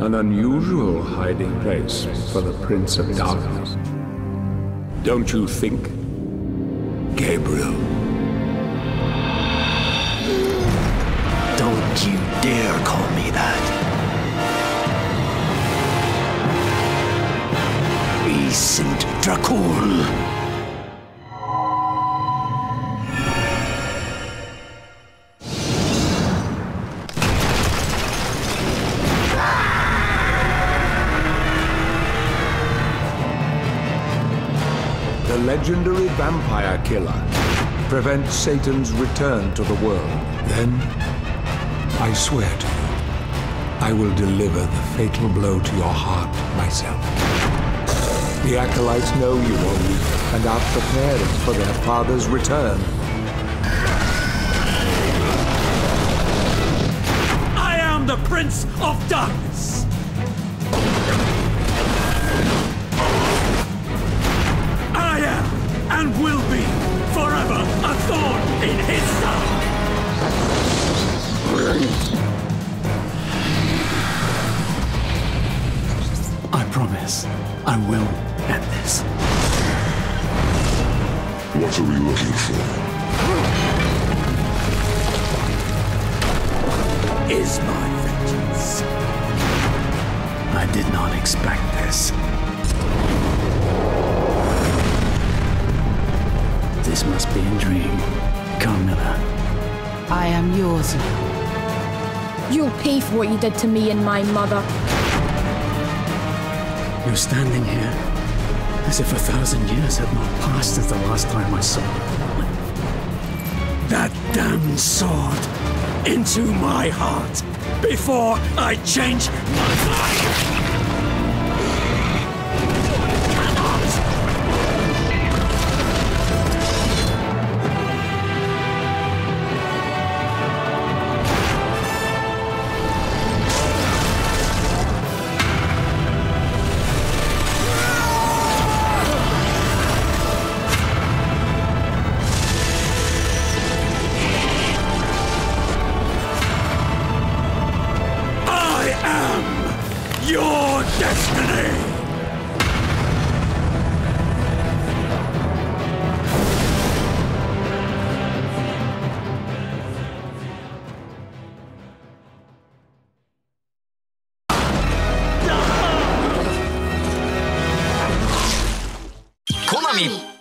An unusual hiding place for the Prince of Darkness. Don't you think, Gabriel? Don't you dare call me that. Saint Dracul. The legendary vampire killer prevents Satan's return to the world. Then, I swear to you, I will deliver the fatal blow to your heart myself. The Acolytes know you are weak and are preparing for their father's return. I am the Prince of Darkness! I am, and will be, forever a thorn in his side! I promise I will end this. What are we looking for? Is my vengeance. I did not expect this. This must be a dream. Carmilla. I am yours now. You'll pay for what you did to me and my mother. You're standing here as if 1,000 years had not passed since the last time I saw you. That damned sword into my heart before I change my mind! Your destiny! Konami